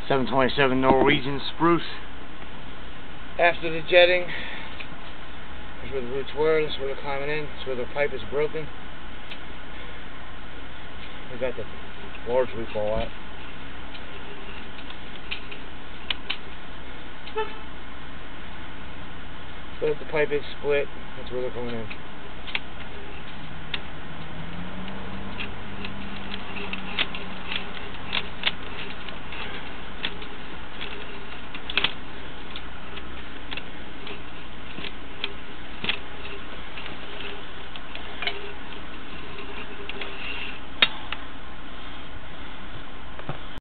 727 Norwegian spruce. After the jetting, that's where the roots were, that's where they're climbing in, that's where the pipe is broken. We got the large root ball out. But the pipe is split, that's where they're coming in.